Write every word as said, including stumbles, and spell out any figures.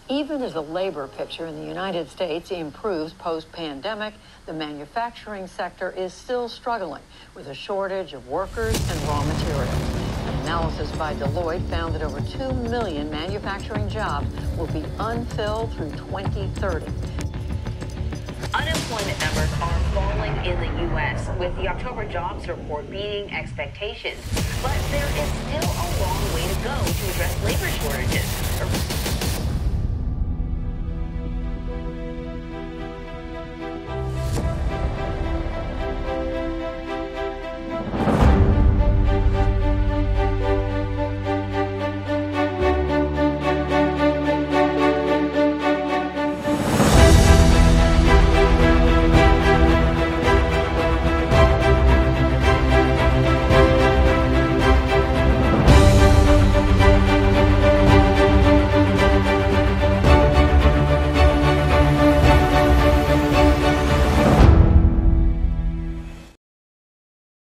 Even as the labor picture in the United States improves post-pandemic, the manufacturing sector is still struggling with a shortage of workers and raw materials. An analysis by Deloitte found that over two million manufacturing jobs will be unfilled through twenty thirty. Unemployment numbers are falling in the U S, with the October jobs report beating expectations. But there is still a long way to go to address labor shortages.